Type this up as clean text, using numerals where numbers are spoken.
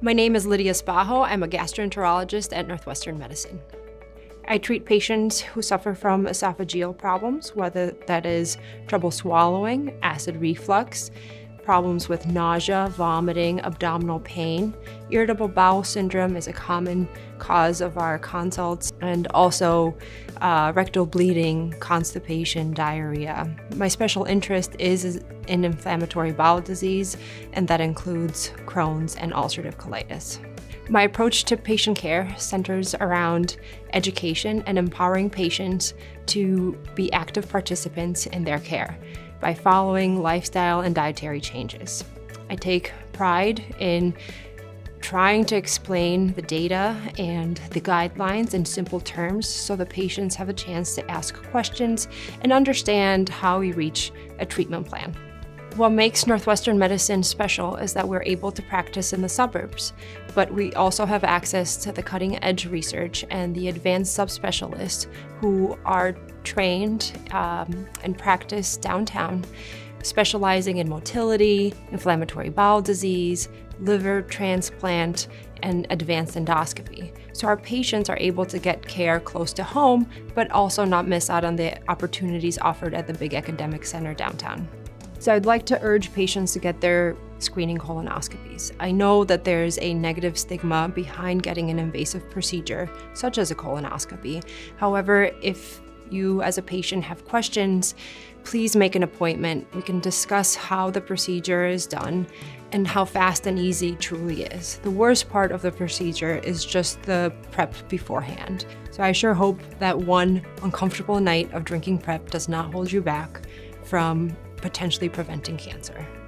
My name is Lidia Spaho. I'm a gastroenterologist at Northwestern Medicine. I treat patients who suffer from esophageal problems, whether that is trouble swallowing, acid reflux, problems with nausea, vomiting, abdominal pain. Irritable bowel syndrome is a common cause of our consults, and also rectal bleeding, constipation, diarrhea. My special interest is in inflammatory bowel disease, and that includes Crohn's and ulcerative colitis. My approach to patient care centers around education and empowering patients to be active participants in their care by following lifestyle and dietary changes. I take pride in trying to explain the data and the guidelines in simple terms so the patients have a chance to ask questions and understand how we reach a treatment plan. What makes Northwestern Medicine special is that we're able to practice in the suburbs, but we also have access to the cutting-edge research and the advanced subspecialists who are trained and practice downtown, specializing in motility, inflammatory bowel disease, liver transplant, and advanced endoscopy. So our patients are able to get care close to home, but also not miss out on the opportunities offered at the big academic center downtown. So I'd like to urge patients to get their screening colonoscopies. I know that there's a negative stigma behind getting an invasive procedure, such as a colonoscopy. However, if you as a patient have questions, please make an appointment. We can discuss how the procedure is done and how fast and easy it truly is. The worst part of the procedure is just the prep beforehand. So I sure hope that one uncomfortable night of drinking prep does not hold you back from potentially preventing cancer.